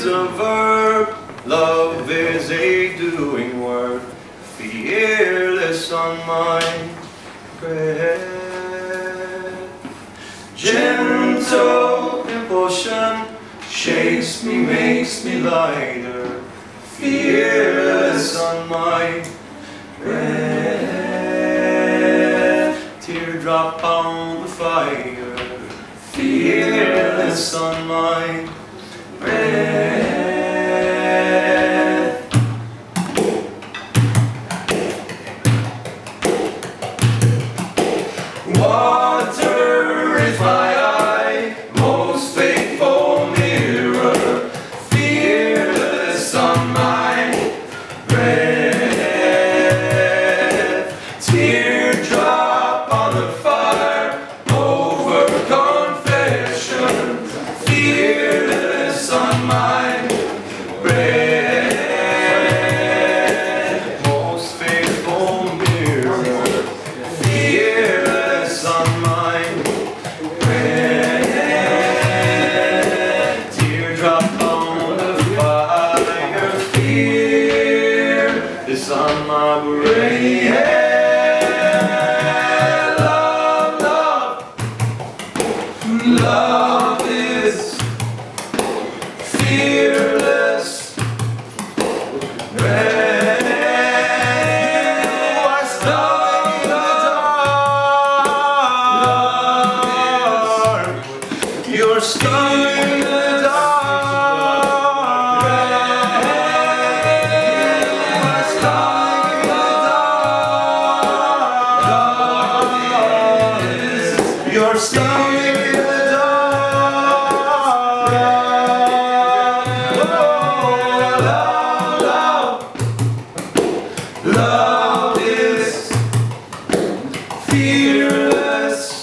is a verb, love is a doing word. Fearless on my breath. Gentle impulsion shakes me, makes me lighter. Fearless on my breath. Teardrop on the fire. Fearless on my breath. Water is my eye, most faithful mirror. Fearless on my breath. Teardrop on the fire, over confession. Fearless on my breath. Most faithful mirror. Fearless on my breath. Teardrop on the fire. Fearless on my breath. Love is fearless. You're stuck in the dark. You're stuck in the dark. You're stuck in the dark. Love is fearless.